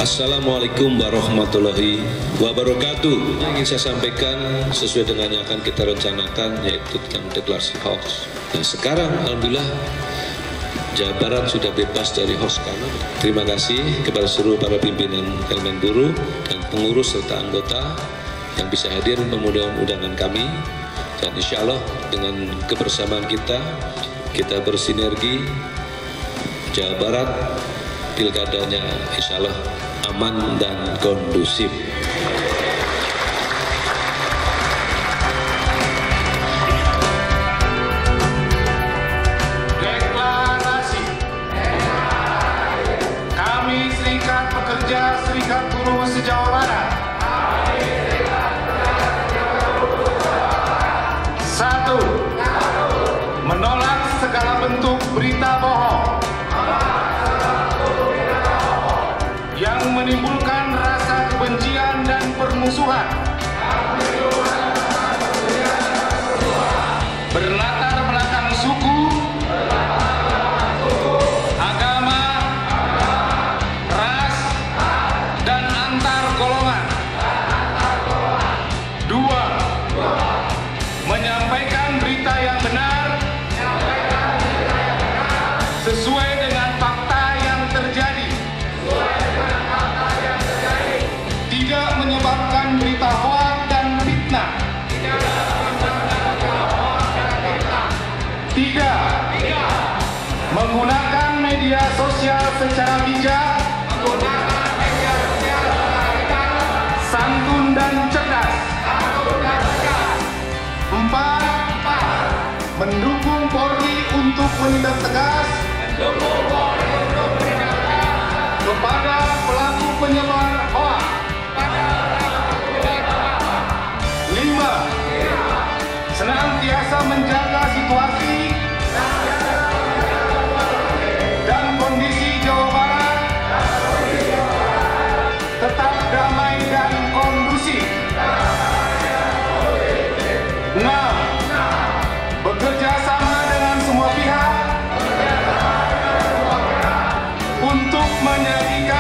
Assalamualaikum warahmatullahi wabarakatuh. Yang ingin saya sampaikan sesuai dengan yang akan kita rencanakan, yaitu tentang deklarasi hoax. Nah sekarang alhamdulillah Jawa Barat sudah bebas dari hoax. Terima kasih kepada seluruh para pimpinan elemen buruh dan pengurus serta anggota yang bisa hadir memenuhi undangan kami. Dan insya Allah dengan kebersamaan kita bersinergi, Jawa Barat pilkadanya insya Allah aman dan kondusif. Deklarasi. Kami Serikat Pekerja Serikat Buruh se-Jawa Barat. Satu, menolak segala bentuk berita bohong yang menimbulkan rasa kebencian dan permusuhan, berlatar belakang suku, agama, ras, dan antar golongan. Dua, menyampaikan berita yang benar sesuai dengan fakta yang terjadi, tidak menyebabkan berita hoaks dan fitnah. Tiga, menggunakan media sosial secara bijak, santun dan cerdas. Empat, mendukung Polri untuk menindak tegas kepada pelaku penyebar hoaks. 5, senantiasa menjaga situasi dan kondisi Jawa Barat tetap damai dan kondusif. 6, bekerja sama dengan semua pihak untuk menjadikan